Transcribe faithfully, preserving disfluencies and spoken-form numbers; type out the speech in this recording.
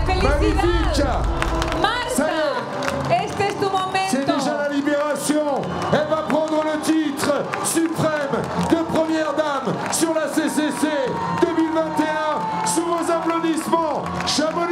Magnifique. Marta, este es tu momento. C'est déjà la libération. Elle va prendre le titre suprême de première dame sur la C C C deux mille vingt et un. Sous vos applaudissements, Chamonix.